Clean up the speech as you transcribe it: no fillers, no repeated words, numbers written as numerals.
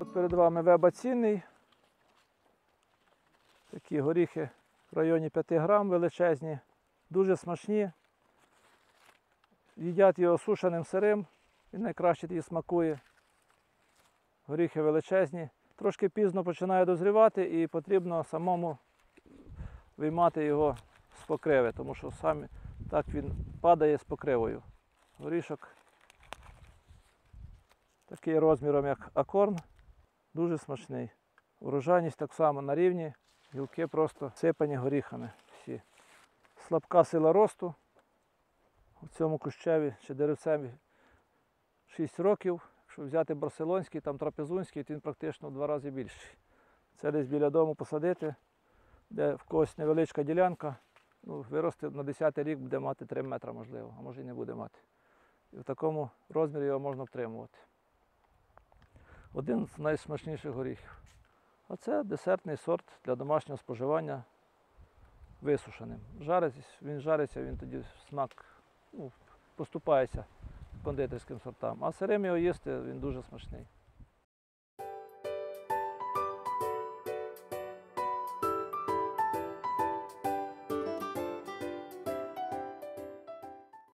Перед вами веба цінний. Такі горіхи в районі 5 грам величезні, дуже смачні. Їдять його сушеним сирим, він найкраще тоді смакує. Горіхи величезні. Трошки пізно починає дозрівати і потрібно самому виймати його з покриви, тому що саме так він падає з покривою. Горішок такий розміром, як акорн, дуже смачний. Урожайність так само на рівні, гілки просто сипані горіхами всі. Слабка сила росту. У цьому кущеві чи деревцеві 6 років. Якщо взяти барселонський, там трапезунський, то він практично в 2 рази більший. Це десь біля дому посадити, де в когось невеличка ділянка, виросте на 10-й рік буде мати 3 метри, можливо, а може і не буде мати. І в такому розмірі його можна втримувати. Один з найсмачніших горіхів. А це десертний сорт для домашнього споживання висушеним. Він жариться, він тоді смак поступається кондитерським сортам. А сирим його їсти, він дуже смачний.